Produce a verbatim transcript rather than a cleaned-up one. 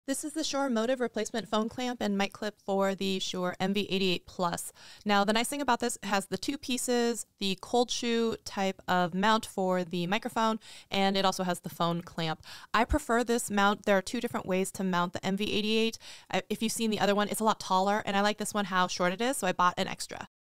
This is the Shure MOTIV replacement phone clamp and mic clip for the Shure M V eighty-eight Plus. Now, the nice thing about this, it has the two pieces, the cold shoe type of mount for the microphone, and it also has the phone clamp. I prefer this mount. There are two different ways to mount the M V eighty-eight. If you've seen the other one, it's a lot taller, and I like this one how short it is, so I bought an extra.